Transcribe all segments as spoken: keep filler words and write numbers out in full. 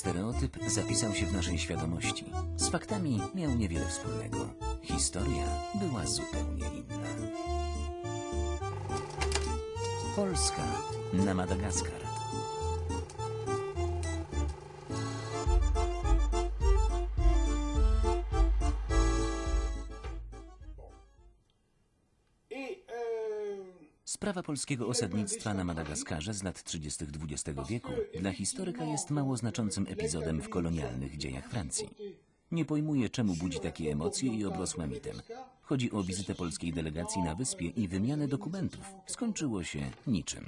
stereotyp zapisał się w naszej świadomości. Z faktami miał niewiele wspólnego. Historia była zupełnie inna. Polska na Madagaskar. Sprawa polskiego osadnictwa na Madagaskarze z lat trzydziestych dwudziestego wieku dla historyka jest mało znaczącym epizodem w kolonialnych dziejach Francji. Nie pojmuje, czemu budzi takie emocje i obrosła mitem. Chodzi o wizytę polskiej delegacji na wyspie i wymianę dokumentów. Skończyło się niczym.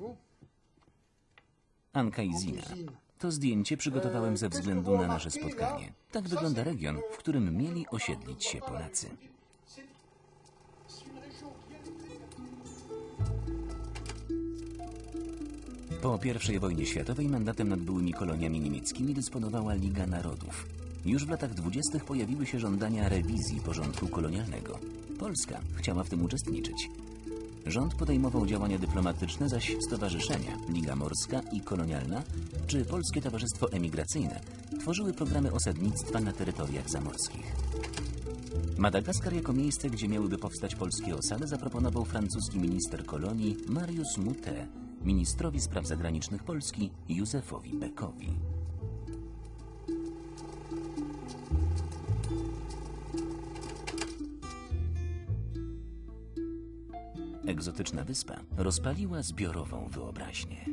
Anka i Zina. To zdjęcie przygotowałem ze względu na nasze spotkanie. Tak wygląda region, w którym mieli osiedlić się Polacy. Po pierwszej wojnie światowej mandatem nad byłymi koloniami niemieckimi dysponowała Liga Narodów. Już w latach dwudziestych pojawiły się żądania rewizji porządku kolonialnego. Polska chciała w tym uczestniczyć. Rząd podejmował działania dyplomatyczne, zaś stowarzyszenia Liga Morska i Kolonialna czy Polskie Towarzystwo Emigracyjne tworzyły programy osadnictwa na terytoriach zamorskich. Madagaskar jako miejsce, gdzie miałyby powstać polskie osady, zaproponował francuski minister kolonii Marius Moutet ministrowi spraw zagranicznych Polski Józefowi Beckowi. Egzotyczna wyspa rozpaliła zbiorową wyobraźnię.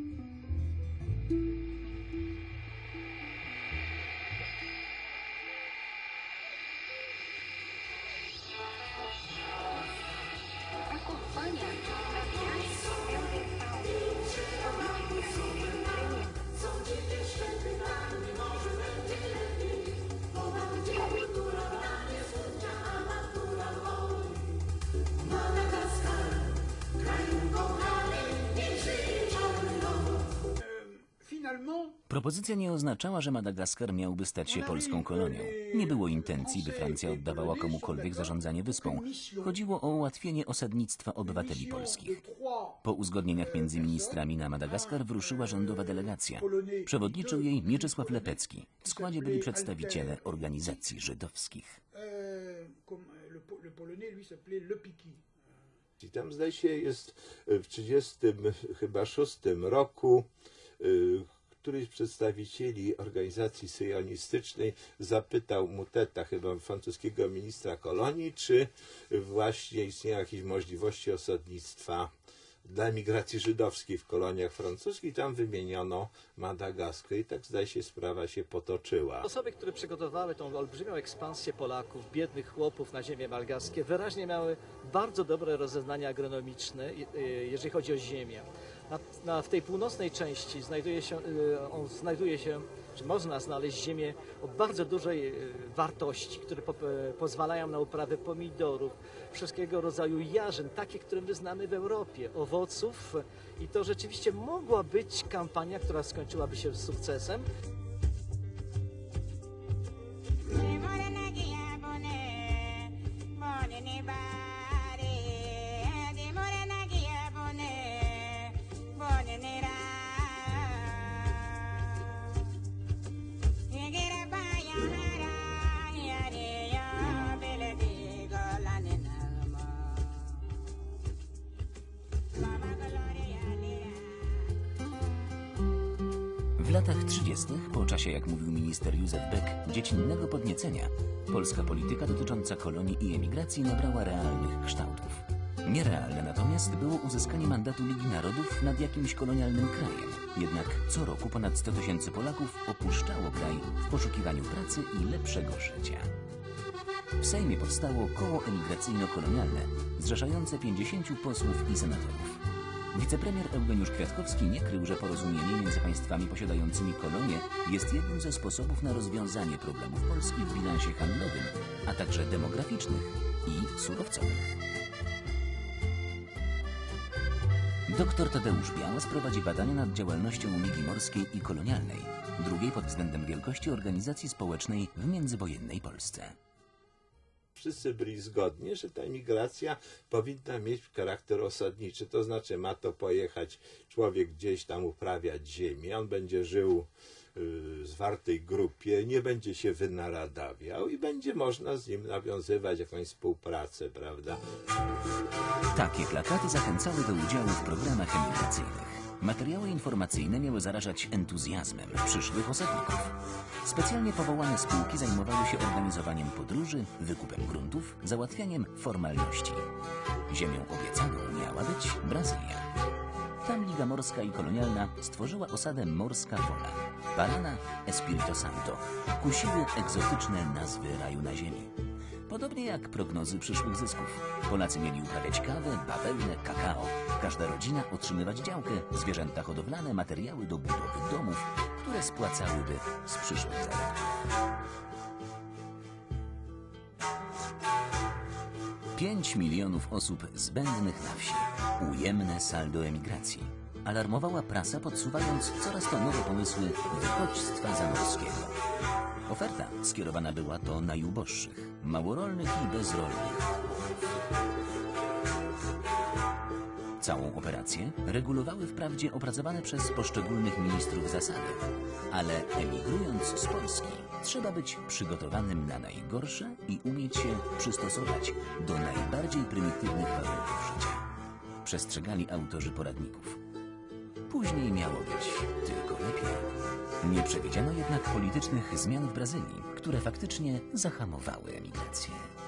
Propozycja nie oznaczała, że Madagaskar miałby stać się polską kolonią. Nie było intencji, by Francja oddawała komukolwiek zarządzanie wyspą. Chodziło o ułatwienie osadnictwa obywateli polskich. Po uzgodnieniach między ministrami na Madagaskar wyruszyła rządowa delegacja. Przewodniczył jej Mieczysław Lepecki. W składzie byli przedstawiciele organizacji żydowskich. I tam, zdaje się, jest w trzydziestym chyba szóstym roku któryś z przedstawicieli organizacji syjonistycznej zapytał Mouteta, chyba francuskiego ministra kolonii, czy właśnie istnieją jakieś możliwości osadnictwa dla emigracji żydowskiej w koloniach francuskich. Tam wymieniono Madagaskar i tak, zdaje się, sprawa się potoczyła. Osoby, które przygotowały tą olbrzymią ekspansję Polaków, biednych chłopów na ziemię malgaskie, wyraźnie miały bardzo dobre rozeznanie agronomiczne, jeżeli chodzi o ziemię. Na, na, w tej północnej części znajduje się, on znajduje się, czy można znaleźć ziemię o bardzo dużej wartości, które po, pozwalają na uprawę pomidorów, wszystkiego rodzaju jarzyn, takie, które my znamy w Europie, owoców, i to rzeczywiście mogła być kampania, która skończyłaby się sukcesem. W latach trzydziestych, po czasie, jak mówił minister Józef Beck, dziecinnego podniecenia, polska polityka dotycząca kolonii i emigracji nabrała realnych kształtów. Nierealne natomiast było uzyskanie mandatu Ligi Narodów nad jakimś kolonialnym krajem. Jednak co roku ponad sto tysięcy Polaków opuszczało kraj w poszukiwaniu pracy i lepszego życia. W Sejmie powstało koło emigracyjno-kolonialne, zrzeszające pięćdziesięciu posłów i senatorów. Wicepremier Eugeniusz Kwiatkowski nie krył, że porozumienie między państwami posiadającymi kolonie jest jednym ze sposobów na rozwiązanie problemów Polski w bilansie handlowym, a także demograficznych i surowcowych. Doktor Tadeusz Białas prowadzi badania nad działalnością Ligi Morskiej i Kolonialnej, drugiej pod względem wielkości organizacji społecznej w międzywojennej Polsce. Wszyscy byli zgodni, że ta emigracja powinna mieć charakter osadniczy, to znaczy ma to pojechać człowiek gdzieś tam uprawiać ziemię, on będzie żył y, zwartej grupie nie będzie się wynaradawiał i będzie można z nim nawiązywać jakąś współpracę, prawda? Takie plakaty zachęcały do udziału w programach emigracyjnych. Materiały informacyjne miały zarażać entuzjazmem przyszłych osadników. Specjalnie powołane spółki zajmowały się organizowaniem podróży, wykupem gruntów, załatwianiem formalności. Ziemią obiecaną miała być Brazylia. Tam Liga Morska i Kolonialna stworzyła osadę Morska Wola, Parana, Espirito Santo. Kusiły egzotyczne nazwy raju na ziemi. Podobnie jak prognozy przyszłych zysków. Polacy mieli uprawiać kawę, bawełnę, kakao. Każda rodzina otrzymywać działkę, zwierzęta hodowlane, materiały do budowy domów, które spłacałyby z przyszłych zarobków. Pięć milionów osób zbędnych na wsi. Ujemne saldo emigracji. Alarmowała prasa, podsuwając coraz to nowe pomysły wychodźstwa zamorskiego. Oferta skierowana była do najuboższych, małorolnych i bezrolnych. Całą operację regulowały wprawdzie opracowane przez poszczególnych ministrów zasady, ale emigrując z Polski trzeba być przygotowanym na najgorsze i umieć się przystosować do najbardziej prymitywnych warunków życia. Przestrzegali autorzy poradników. Później miało być tylko lepiej. Nie przewidziano jednak politycznych zmian w Brazylii, które faktycznie zahamowały emigrację.